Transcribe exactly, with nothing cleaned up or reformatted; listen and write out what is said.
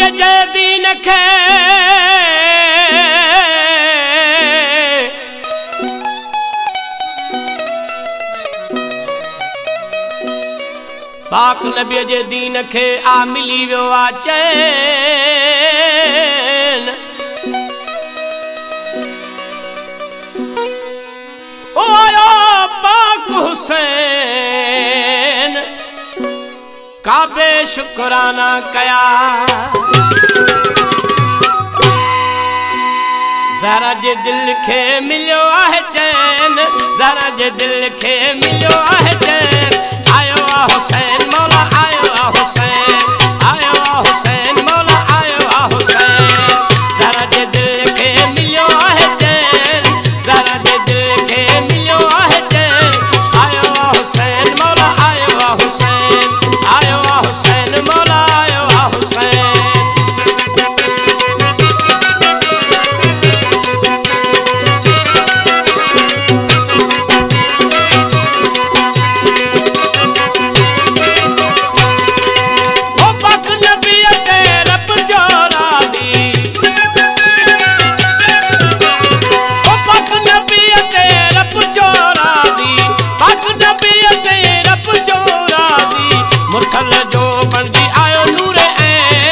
जे दीन खे पाक नबी जे दीन खे आ मिली वियो आ चैन। ओ आयो पाक हुसैन काबे शुक्राना कया। ज़रा जे दिल खे मिलियो आहे चैन, ज़रा जे दिल खे मिलियो आहे चैन। आयो आ हुसैन मौला आयो आ हुसैन, आयो आ हुसैन मौला आयो आ हुसैन। ज़रा जे दिल खे मिलियो आहे चैन, ज़रा जे दिल खे मिलियो आहे चैन। आयो आ हुसैन मौला आयो आ हुसैन, आयो आ हुसैन मौला आयो आ हुसैन। मुरसल जो बणजी आयो नूर ऐं